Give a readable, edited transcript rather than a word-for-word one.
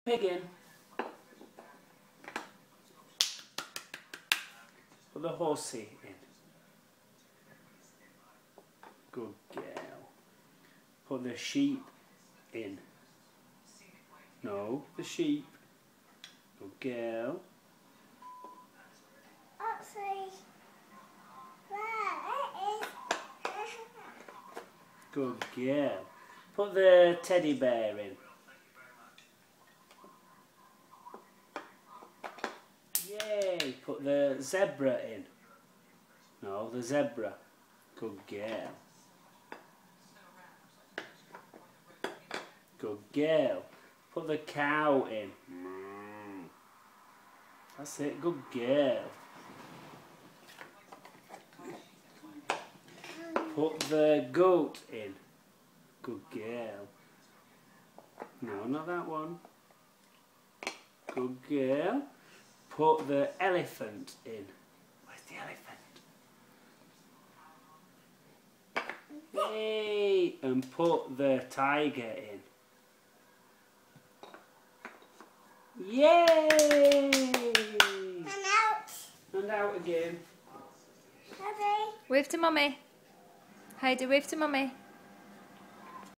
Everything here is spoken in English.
Pig in. Put the horsey in. Good girl. Put the sheep in. No, the sheep. Good girl. Good girl. Put the teddy bear in. Yay! Put the zebra in. No, the zebra. Good girl. Good girl. Put the cow in. That's it. Good girl. Put the goat in. Good girl. No, not that one. Good girl. Put the elephant in. Where's the elephant? Yay! And put the tiger in. Yay! And out. And out again. Daddy. Wave to Mummy. Heidi, wave to Mummy.